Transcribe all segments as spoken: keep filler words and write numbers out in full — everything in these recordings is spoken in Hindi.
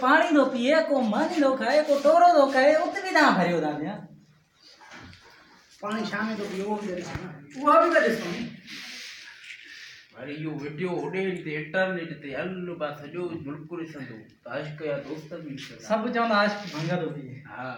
पानी दो पिए को मानी दो खाए को टोरो दो खाए उतनी ना भरियो दा भैया पानी शामे तो पियो दे वो भी करे सो अरे यो वीडियो ओडे ते इंटरनेट ते अल्लो बा सजो बिल्कुल संदो आशिक या दोस्त भी सब चवंदा आशिक भंगा दो पिए हां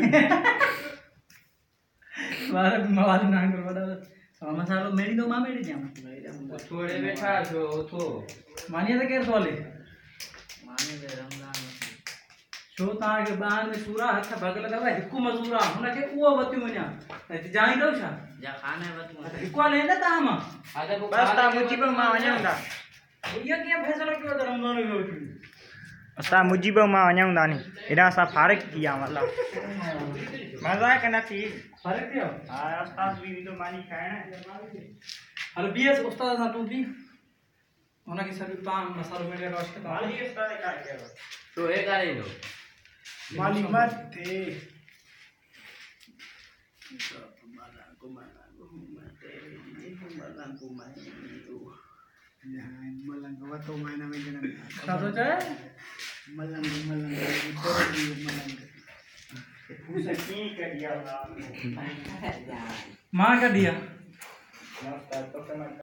बार मवाली ना कर बड़ा मसालो मेरी दो मां मेरी जाम थोड़े बैठा छो थो मानिए तो केर सोले माने दे रमजान छो ता के बाहर में सूरा हथ भगल दवा हिकु मजूरा हुन के वो बतियो वणा जाई दो छा जा खाने बतू हिकु ले ना ता मां आदा को बस ता मुजीब मां वणंदा ये के फैसला कियो त रमजान में उठी असा मुजीब मां वणंदा नी एडा सा फारक किया मतलब मजाक न थी फर्क थियो हां उस्ताद भी तो मानी खाना हल बीएस उस्ताद सा तू भी होना की सब ता मसालो मेरे रोश के माली उस्ताद का के तो है करे लो माली मत थे माला को माला को मते माला को माला मलंग वो तो मायना में जन सातो चाहे मलंग मलंग तोरी मलंग उसे की कर दिया मां का दिया तो